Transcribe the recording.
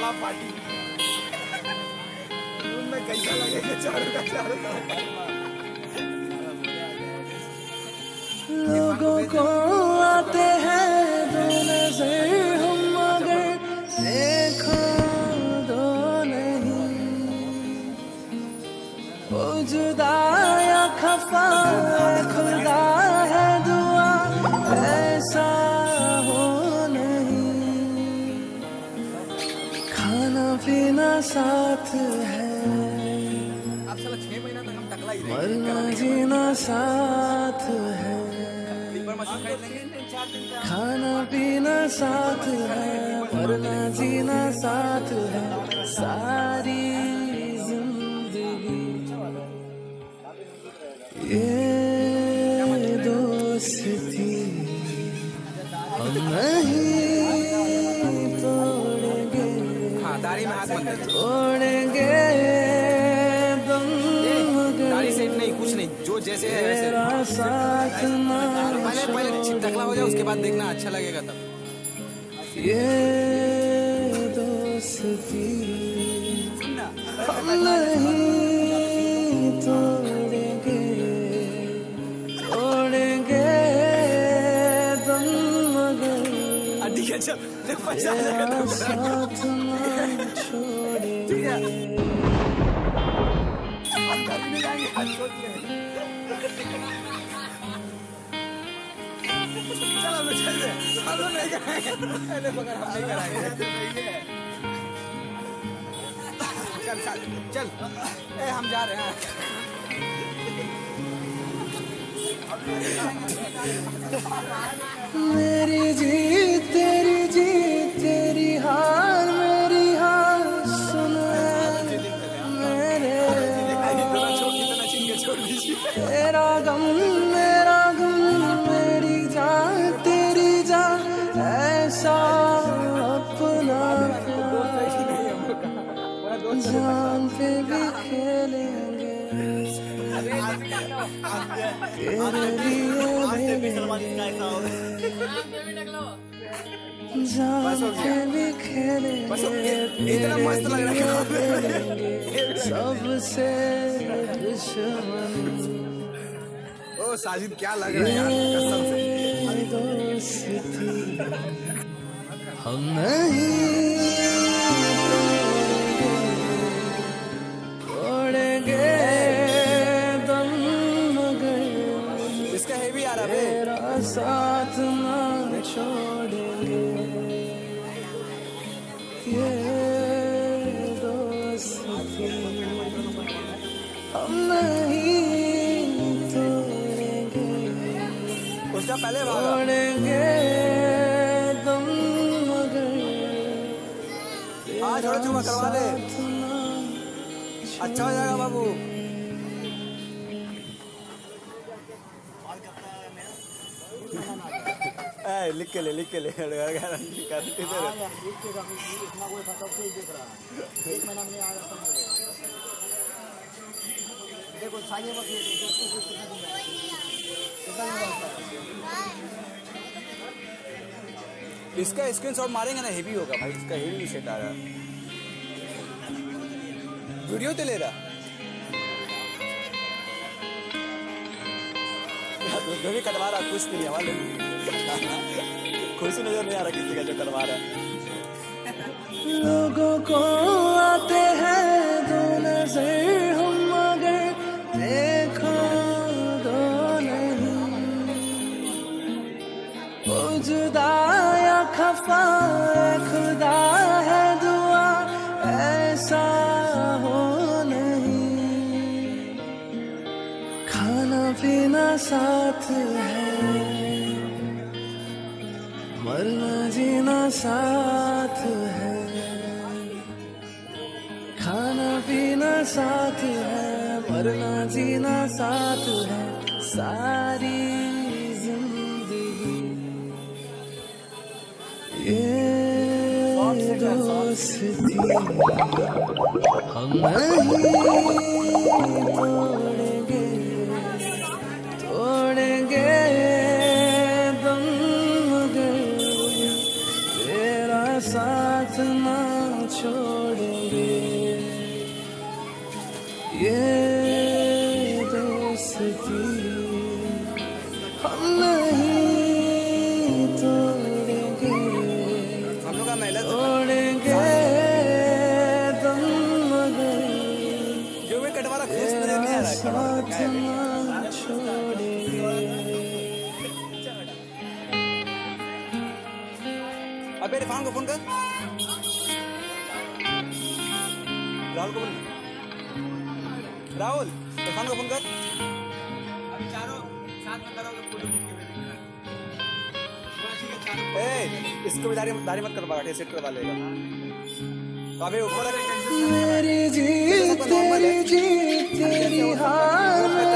ताला फाटी में कैसा लगेगा चारों का चारों लोगों को आते हैं दो नजर हम मगर देखो दो नहीं वो जुदा या खफा खुदा है दुआ ऐसा हो नहीं खाना पीना साथ है अब साला 6 महीना तक हम टकला ही मरना जीना साथ है खाना पीना साथ है मरना जीना साथ है सारी जिंदगी ये दोस्ती हम नहीं तोड़ेंगे तोड़ेंगे दाढ़ी सेट नहीं कुछ नहीं जो जैसे है वैसे साथ ना पहले टकला हो जाए उसके बाद देखना अच्छा लगेगा तब ये दोस्ती हम नहीं तोड़ेंगे तोड़ेंगे दम मगर ठीक है चल तेरा साथ ना छोड़ेंगे चल हम जा रहे हैं मेरी जीत तेरी हार मेरी हार सुन मेरे तेरा गम मेरा गम मेरी जान तेरी जान ऐसा अपना जान पे भी खेलेंगे तेरे लिए जान पे भी खेलेंगे इतना मस्त लग रहा है सबसे दुश्मन ओ साजिद क्या लग रहा है यार कसम से दोस्ती हम नहीं तोड़ेंगे दम मगर इसका हेवी आ रहा है तेरा साथ ना छोड़ेंगे ये दोस्ती हम नहीं तोड़ेंगे उसका पहले तोड़ेंगे दम मगर हाँ थोड़ा चुमा करवा दे अच्छा हो जाएगा बाबू लिख के ले गारंटी कर देखो इसका स्क्रीनशॉट मारेंगे ना हेवी होगा भाई इसका हेवी सेट आ रहा है वीडियो तो ले रहा जो भी कटवा रहा कुछ नहीं हमारे खुशी नजर नहीं आ रहा किसी का जो करवा रहा है लोगों को आते हैं दो नजर हम मगर देखो दो नहीं वो जुदा या खफा खुदा है दुआ ऐसा हो नहीं खाना पीना साथ है मरना जीना साथ है खाना पीना साथ है मरना जीना साथ है सारी जिंदगी ये दोस्ती हम नहीं तोड़ेंगे दम मगर तेरा साथ ना छोड़ इरफान को फोन कर, राहुल को फोन, राहुल इरफान को फोन कर। अभी चारों साथ में करोगे फोटो खींच के भेजेंगे। इसको भी दाढ़ी मत करवा, सेट करवा लेगा। तो अभी ऊपर मेरी जीत तेरी जीत तेरी हार